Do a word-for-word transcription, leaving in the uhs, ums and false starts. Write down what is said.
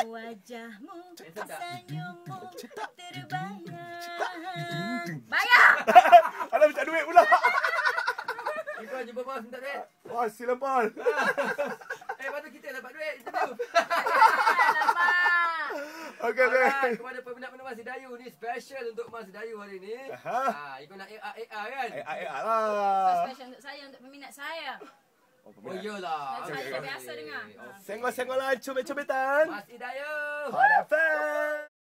Wajahmu, senyummu terbayang. Bayar! Alah minta duit pula. Ikut jumpa bos minta duit. Wah, silam Paul. Eh, lepas tu kita dapat duit. Itu tu. Alamak! Okey, okey. Alright, kepada peminat-peminat Mas Dayu ni special untuk Mas Dayu hari ni. Aha. Ha, ikut nak A R A R kan? Eh, eh, eh, lah. Special untuk saya, untuk peminat saya. Oh, Oh peminat. iyalah. Saya Okey. biasa dengar. Okey. Senggol-senggol lah, cubit-cubitan. Mas Dayu. Hot F M.